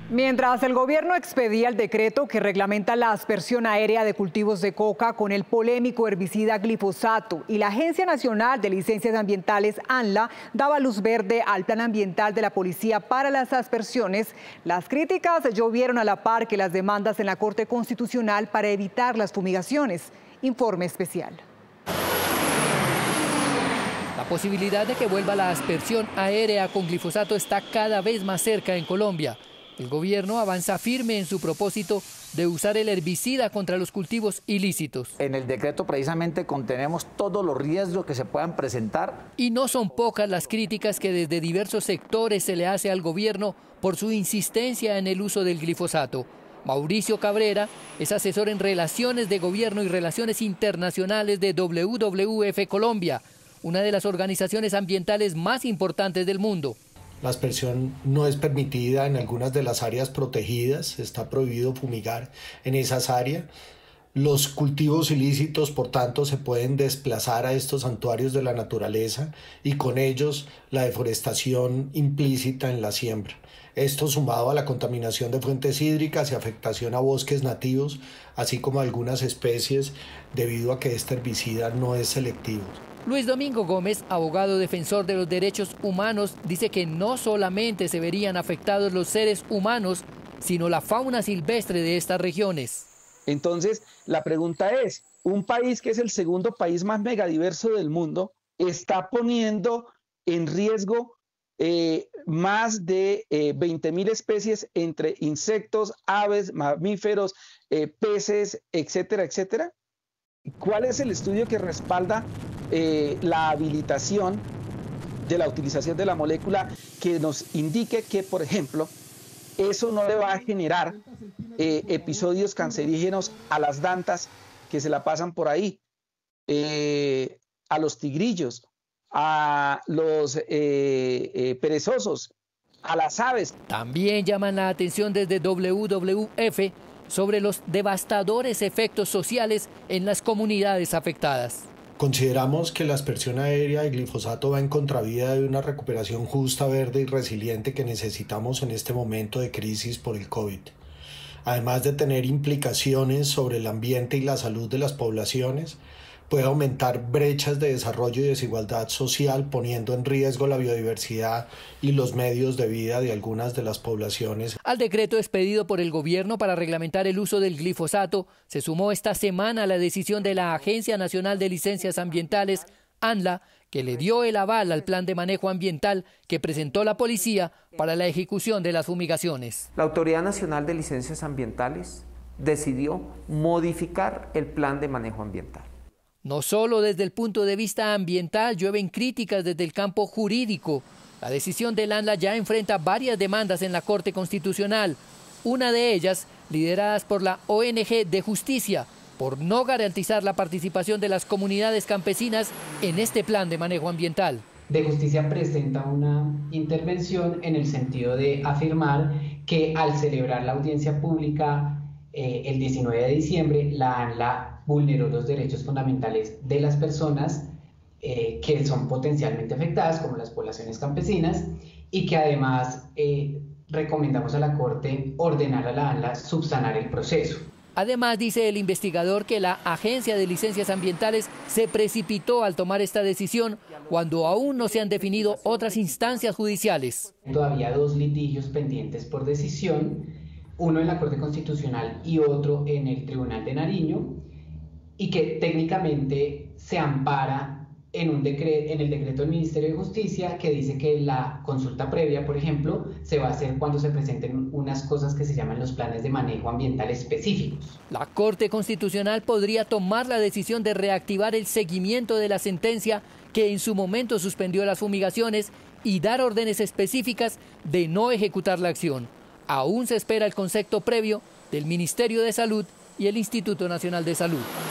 Mientras el gobierno expedía el decreto que reglamenta la aspersión aérea de cultivos de coca con el polémico herbicida glifosato y la Agencia Nacional de Licencias Ambientales, ANLA, daba luz verde al plan ambiental de la policía para las aspersiones, las críticas llovieron a la par que las demandas en la Corte Constitucional para evitar las fumigaciones. Informe especial. La posibilidad de que vuelva la aspersión aérea con glifosato está cada vez más cerca en Colombia. El gobierno avanza firme en su propósito de usar el herbicida contra los cultivos ilícitos. En el decreto precisamente contenemos todos los riesgos que se puedan presentar. Y no son pocas las críticas que desde diversos sectores se le hace al gobierno por su insistencia en el uso del glifosato. Mauricio Cabrera es asesor en Relaciones de Gobierno y Relaciones Internacionales de WWF Colombia, una de las organizaciones ambientales más importantes del mundo. La aspersión no es permitida en algunas de las áreas protegidas, está prohibido fumigar en esas áreas. Los cultivos ilícitos, por tanto, se pueden desplazar a estos santuarios de la naturaleza y con ellos la deforestación implícita en la siembra. Esto sumado a la contaminación de fuentes hídricas y afectación a bosques nativos, así como a algunas especies, debido a que este herbicida no es selectivo. Luis Domingo Gómez, abogado defensor de los derechos humanos, dice que no solamente se verían afectados los seres humanos, sino la fauna silvestre de estas regiones. Entonces, la pregunta es, un país que es el segundo país más megadiverso del mundo, está poniendo en riesgo más de 20.000 especies entre insectos, aves, mamíferos, peces, etcétera, etcétera. ¿Cuál es el estudio que respalda la habilitación de la utilización de la molécula que nos indique que, por ejemplo, eso no le va a generar episodios cancerígenos a las dantas que se la pasan por ahí, a los tigrillos, a los perezosos, a las aves? También llaman la atención desde WWF sobre los devastadores efectos sociales en las comunidades afectadas. Consideramos que la aspersión aérea de glifosato va en contravía de una recuperación justa, verde y resiliente que necesitamos en este momento de crisis por el COVID. Además de tener implicaciones sobre el ambiente y la salud de las poblaciones, puede aumentar brechas de desarrollo y desigualdad social, poniendo en riesgo la biodiversidad y los medios de vida de algunas de las poblaciones. Al decreto expedido por el gobierno para reglamentar el uso del glifosato, se sumó esta semana la decisión de la Agencia Nacional de Licencias Ambientales, ANLA, que le dio el aval al plan de manejo ambiental que presentó la policía para la ejecución de las fumigaciones. La Autoridad Nacional de Licencias Ambientales decidió modificar el plan de manejo ambiental. No solo desde el punto de vista ambiental llueven críticas desde el campo jurídico. La decisión del ANLA ya enfrenta varias demandas en la Corte Constitucional, una de ellas lideradas por la ONG de Justicia, por no garantizar la participación de las comunidades campesinas en este plan de manejo ambiental. De Justicia presenta una intervención en el sentido de afirmar que al celebrar la audiencia pública el 19 de diciembre, la ANLA vulneró los derechos fundamentales de las personas que son potencialmente afectadas, como las poblaciones campesinas, y que además recomendamos a la Corte ordenar a la ANLA subsanar el proceso. Además, dice el investigador que la Agencia de Licencias Ambientales se precipitó al tomar esta decisión cuando aún no se han definido otras instancias judiciales. Todavía 2 litigios pendientes por decisión, uno en la Corte Constitucional y otro en el Tribunal de Nariño, y que técnicamente se ampara en el decreto del Ministerio de Justicia, que dice que la consulta previa, por ejemplo, se va a hacer cuando se presenten unas cosas que se llaman los planes de manejo ambiental específicos. La Corte Constitucional podría tomar la decisión de reactivar el seguimiento de la sentencia que en su momento suspendió las fumigaciones y dar órdenes específicas de no ejecutar la acción. Aún se espera el concepto previo del Ministerio de Salud y el Instituto Nacional de Salud.